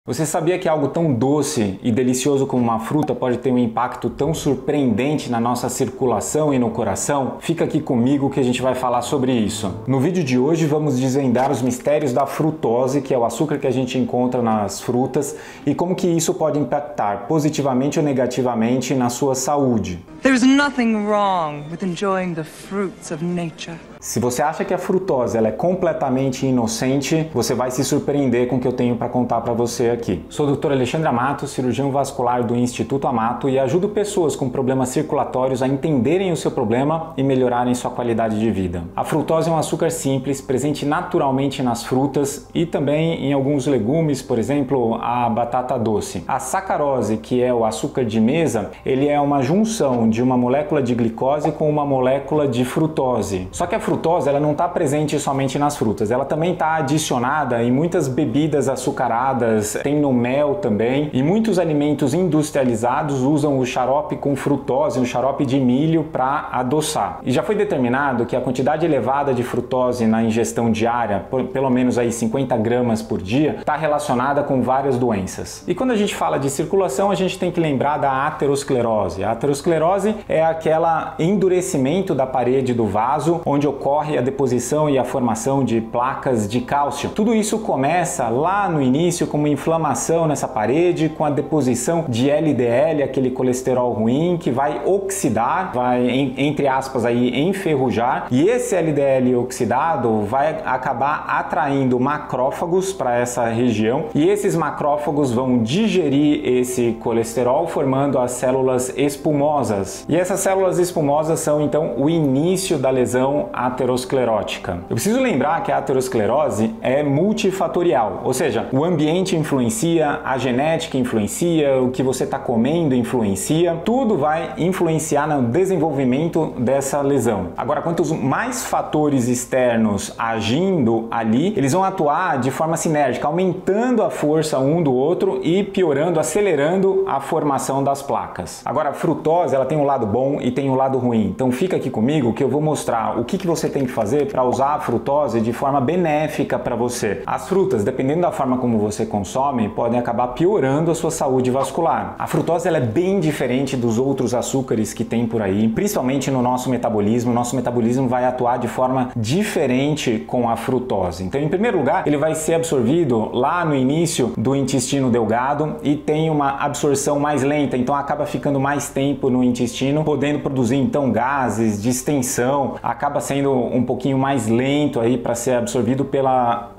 Você sabia que algo tão doce e delicioso como uma fruta pode ter um impacto tão surpreendente na nossa circulação e no coração? Fica aqui comigo que a gente vai falar sobre isso. No vídeo de hoje vamos desvendar os mistérios da frutose, que é o açúcar que a gente encontra nas frutas, e como que isso pode impactar positivamente ou negativamente na sua saúde. There's nothing wrong with enjoying the fruits of nature. Se você acha que a frutose ela é completamente inocente, você vai se surpreender com o que eu tenho para contar para você aqui. Sou o Dr. Alexandre Amato, cirurgião vascular do Instituto Amato e ajudo pessoas com problemas circulatórios a entenderem o seu problema e melhorarem sua qualidade de vida. A frutose é um açúcar simples, presente naturalmente nas frutas e também em alguns legumes, por exemplo, a batata doce. A sacarose, que é o açúcar de mesa, ele é uma junção de uma molécula de glicose com uma molécula de frutose. Só que a frutose ela não está presente somente nas frutas, ela também está adicionada em muitas bebidas açucaradas, tem no mel também, e muitos alimentos industrializados usam o xarope com frutose, um xarope de milho para adoçar. E já foi determinado que a quantidade elevada de frutose na ingestão diária, pelo menos aí 50 gramas por dia, está relacionada com várias doenças. E quando a gente fala de circulação, a gente tem que lembrar da aterosclerose. A aterosclerose é aquele endurecimento da parede do vaso, onde ocorre a deposição e a formação de placas de cálcio. Tudo isso começa lá no início com uma inflamação nessa parede, com a deposição de LDL, aquele colesterol ruim, que vai oxidar, vai, entre aspas, aí, enferrujar, e esse LDL oxidado vai acabar atraindo macrófagos para essa região, e esses macrófagos vão digerir esse colesterol, formando as células espumosas. E essas células espumosas são, então, o início da lesão aterosclerótica. Eu preciso lembrar que a aterosclerose é multifatorial, ou seja, o ambiente influencia, a genética influencia, o que você está comendo influencia, tudo vai influenciar no desenvolvimento dessa lesão. Agora, quantos mais fatores externos agindo ali, eles vão atuar de forma sinérgica, aumentando a força um do outro e piorando, acelerando a formação das placas. Agora, a frutose ela tem um lado bom e tem um lado ruim, então fica aqui comigo que eu vou mostrar o que você tem que fazer para usar a frutose de forma benéfica para você. As frutas, dependendo da forma como você consome, podem acabar piorando a sua saúde vascular. A frutose ela é bem diferente dos outros açúcares que tem por aí, principalmente no nosso metabolismo. Nosso metabolismo vai atuar de forma diferente com a frutose. Então, em primeiro lugar, ele vai ser absorvido lá no início do intestino delgado e tem uma absorção mais lenta, então acaba ficando mais tempo no intestino, podendo produzir então gases, distensão, acaba sendo um pouquinho mais lento aí para ser absorvido pela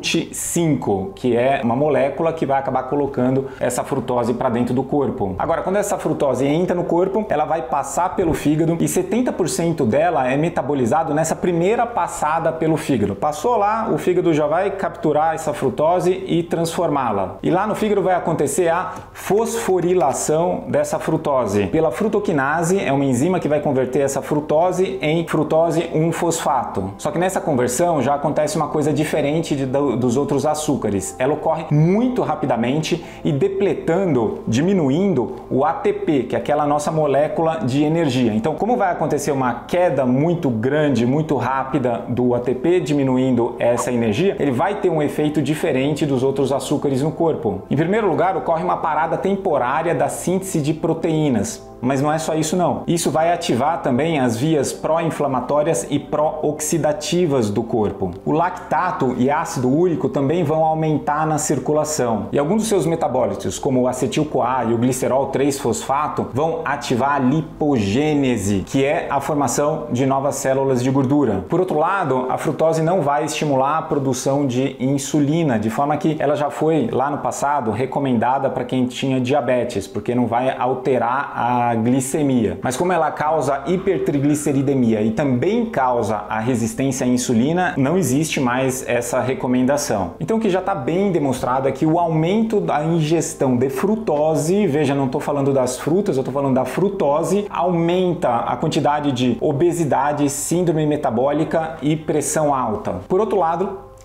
GLUT5, que é uma molécula que vai acabar colocando essa frutose para dentro do corpo. Agora, quando essa frutose entra no corpo, ela vai passar pelo fígado e 70% dela é metabolizado nessa primeira passada pelo fígado. Passou lá, o fígado já vai capturar essa frutose e transformá-la. E lá no fígado vai acontecer a fosforilação dessa frutose pela frutoquinase, é uma enzima que vai converter essa frutose em frutose 1-fosfato. Só que nessa conversão já acontece uma coisa diferente dos outros açúcares. Ela ocorre muito rapidamente e depletando, diminuindo o ATP, que é aquela nossa molécula de energia. Então, como vai acontecer uma queda muito grande, muito rápida do ATP, diminuindo essa energia, ele vai ter um efeito diferente dos outros açúcares no corpo. Em primeiro lugar, ocorre uma parada temporária da síntese de proteínas. Mas não é só isso não. Isso vai ativar também as vias pró-inflamatórias e pró-oxidativas do corpo. O lactato e ácido úrico também vão aumentar na circulação. E alguns dos seus metabólitos, como o acetil-CoA e o glicerol 3-fosfato, vão ativar a lipogênese, que é a formação de novas células de gordura. Por outro lado, a frutose não vai estimular a produção de insulina, de forma que ela já foi, lá no passado, recomendada para quem tinha diabetes, porque não vai alterar a glicemia. Mas como ela causa hipertrigliceridemia e também causa a resistência à insulina, não existe mais essa recomendação. Então o que já está bem demonstrado é que o aumento da ingestão de frutose, veja, não estou falando das frutas, eu estou falando da frutose, aumenta a quantidade de obesidade, síndrome metabólica e pressão alta. Por outro lado,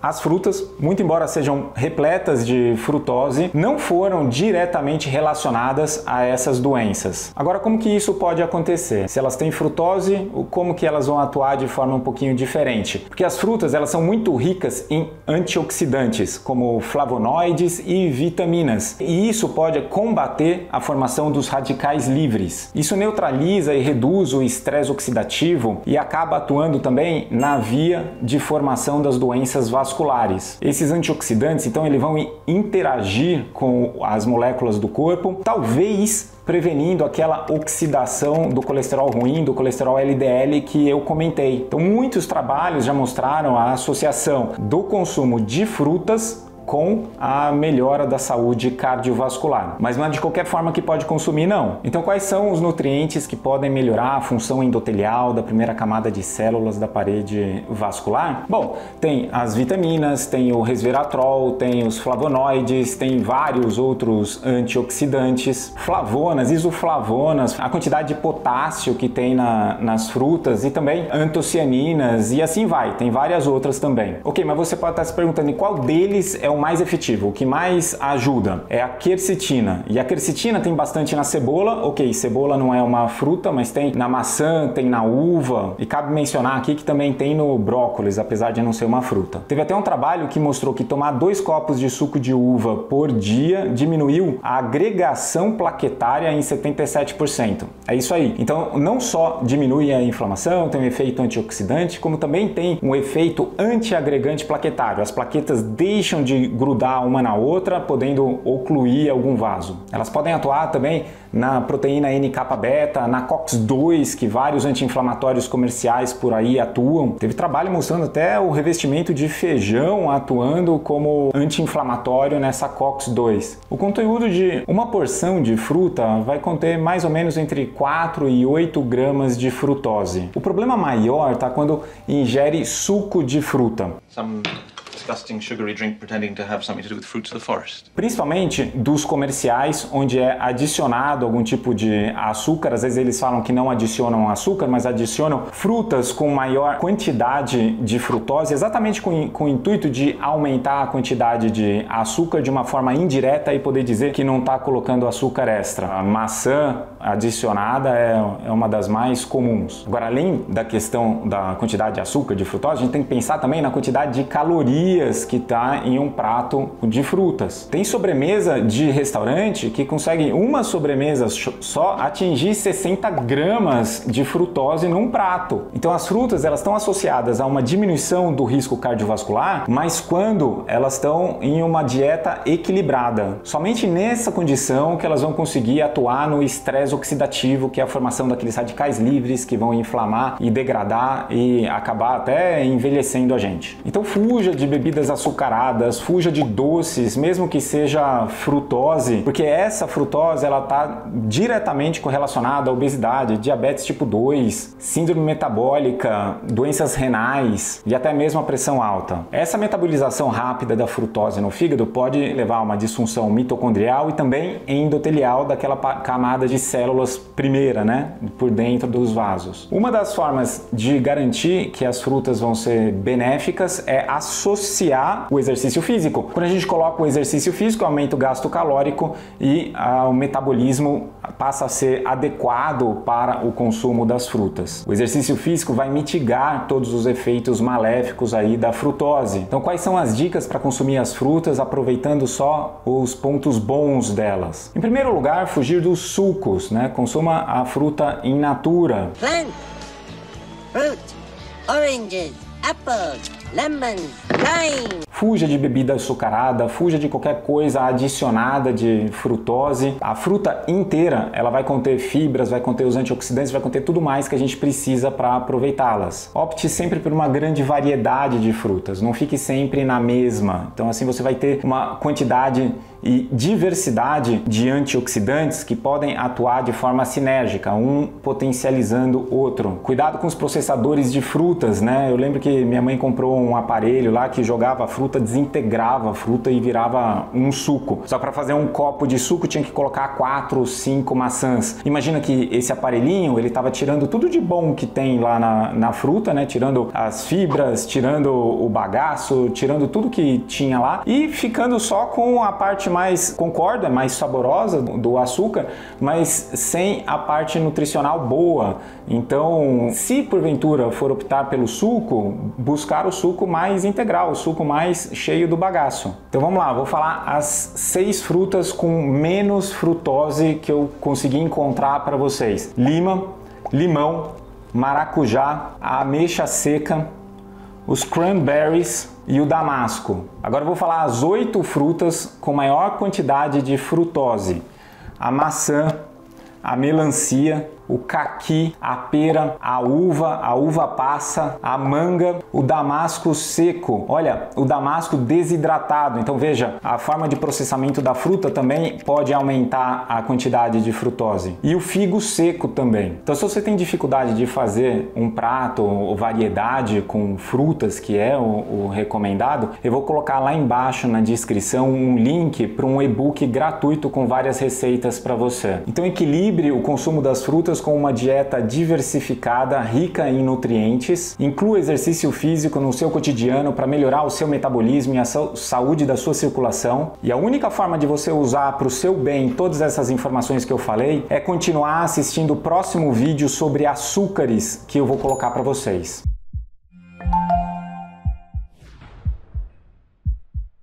As frutas, muito embora sejam repletas de frutose, não foram diretamente relacionadas a essas doenças. Agora, como que isso pode acontecer? Se elas têm frutose, como que elas vão atuar de forma um pouquinho diferente? Porque as frutas, elas são muito ricas em antioxidantes, como flavonoides e vitaminas, e isso pode combater a formação dos radicais livres. Isso neutraliza e reduz o estresse oxidativo e acaba atuando também na via de formação das doenças vasculares. Esses antioxidantes, então, eles vão interagir com as moléculas do corpo, talvez prevenindo aquela oxidação do colesterol ruim, do colesterol LDL que eu comentei. Então, muitos trabalhos já mostraram a associação do consumo de frutas com a melhora da saúde cardiovascular. Mas não é de qualquer forma que pode consumir, não. Então, quais são os nutrientes que podem melhorar a função endotelial da primeira camada de células da parede vascular? Bom, tem as vitaminas, tem o resveratrol, tem os flavonoides, tem vários outros antioxidantes, flavonas, isoflavonas, a quantidade de potássio que tem nas frutas e também antocianinas e assim vai. Tem várias outras também. Ok, mas você pode estar se perguntando em qual deles é o mais efetivo, o que mais ajuda? É a quercetina. E a quercetina tem bastante na cebola. Ok, cebola não é uma fruta, mas tem na maçã, tem na uva. E cabe mencionar aqui que também tem no brócolis, apesar de não ser uma fruta. Teve até um trabalho que mostrou que tomar 2 copos de suco de uva por dia diminuiu a agregação plaquetária em 77%. É isso aí. Então, não só diminui a inflamação, tem um efeito antioxidante, como também tem um efeito antiagregante plaquetário. As plaquetas deixam de grudar uma na outra, podendo ocluir algum vaso. Elas podem atuar também na proteína NK-beta, na COX-2, que vários anti-inflamatórios comerciais por aí atuam. Teve trabalho mostrando até o revestimento de feijão atuando como anti-inflamatório nessa COX-2. O conteúdo de uma porção de fruta vai conter mais ou menos entre 4 e 8 gramas de frutose. O problema maior está quando ingere suco de fruta. Disgusting sugary drink pretending to have something to do with fruits of the forest. Principalmente dos comerciais, onde é adicionado algum tipo de açúcar. Às vezes eles falam que não adicionam açúcar, mas adicionam frutas com maior quantidade de frutose, exatamente com o intuito de aumentar a quantidade de açúcar de uma forma indireta e poder dizer que não está colocando açúcar extra. A maçã adicionada é uma das mais comuns. Agora, além da questão da quantidade de açúcar, de frutose, a gente tem que pensar também na quantidade de calorias que está em um prato de frutas. Tem sobremesa de restaurante que consegue uma sobremesa só atingir 60 gramas de frutose num prato. Então as frutas, elas estão associadas a uma diminuição do risco cardiovascular, mas quando elas estão em uma dieta equilibrada. Somente nessa condição que elas vão conseguir atuar no estresse oxidativo, que é a formação daqueles radicais livres que vão inflamar e degradar e acabar até envelhecendo a gente. Então fuja de bebidas açucaradas, fuja de doces, mesmo que seja frutose, porque essa frutose ela está diretamente correlacionada à obesidade, diabetes tipo 2, síndrome metabólica, doenças renais e até mesmo a pressão alta. Essa metabolização rápida da frutose no fígado pode levar a uma disfunção mitocondrial e também endotelial daquela camada de células primeira, né, por dentro dos vasos. Uma das formas de garantir que as frutas vão ser benéficas é associar o exercício físico. Quando a gente coloca o exercício físico, aumenta o gasto calórico e o metabolismo passa a ser adequado para o consumo das frutas. O exercício físico vai mitigar todos os efeitos maléficos aí da frutose. Então, quais são as dicas para consumir as frutas aproveitando só os pontos bons delas? Em primeiro lugar, fugir dos sucos, né? Consuma a fruta in natura. Plant, fruit, oranges, apples, lemons, lime. Fuja de bebida açucarada, fuja de qualquer coisa adicionada de frutose. A fruta inteira, ela vai conter fibras, vai conter os antioxidantes, vai conter tudo mais que a gente precisa para aproveitá-las. Opte sempre por uma grande variedade de frutas, não fique sempre na mesma. Então assim você vai ter uma quantidade e diversidade de antioxidantes que podem atuar de forma sinérgica, um potencializando o outro. Cuidado com os processadores de frutas, né? Eu lembro que minha mãe comprou um aparelho lá que que jogava a fruta, desintegrava a fruta e virava um suco. Só para fazer um copo de suco tinha que colocar 4 ou 5 maçãs. Imagina que esse aparelhinho, ele estava tirando tudo de bom que tem lá na fruta, né? Tirando as fibras, tirando o bagaço, tirando tudo que tinha lá e ficando só com a parte mais, concordo, é mais saborosa do açúcar, mas sem a parte nutricional boa. Então, se porventura for optar pelo suco, buscar o suco mais integral, o suco mais cheio do bagaço. Então vamos lá, vou falar as 6 frutas com menos frutose que eu consegui encontrar para vocês: lima, limão, maracujá, a ameixa seca, os cranberries e o damasco. Agora eu vou falar as 8 frutas com maior quantidade de frutose: a maçã, a melancia, o caqui, a pera, a uva passa, a manga, o damasco seco. Olha, o damasco desidratado. Então veja, a forma de processamento da fruta também pode aumentar a quantidade de frutose. E o figo seco também. Então se você tem dificuldade de fazer um prato ou variedade com frutas, que é o recomendado, eu vou colocar lá embaixo na descrição um link para um e-book gratuito com várias receitas para você. Então equilibre o consumo das frutas com uma dieta diversificada, rica em nutrientes. Inclua exercício físico no seu cotidiano para melhorar o seu metabolismo e a saúde da sua circulação. E a única forma de você usar para o seu bem todas essas informações que eu falei é continuar assistindo o próximo vídeo sobre açúcares que eu vou colocar para vocês.